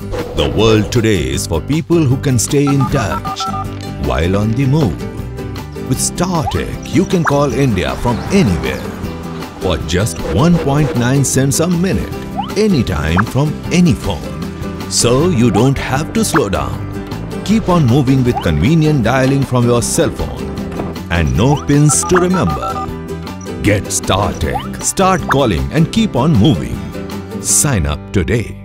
The world today is for people who can stay in touch while on the move. With Startec, you can call India from anywhere for just 1.9 cents a minute, anytime from any phone. So you don't have to slow down. Keep on moving with convenient dialing from your cell phone and no pins to remember. Get Startec. Start calling and keep on moving. Sign up today.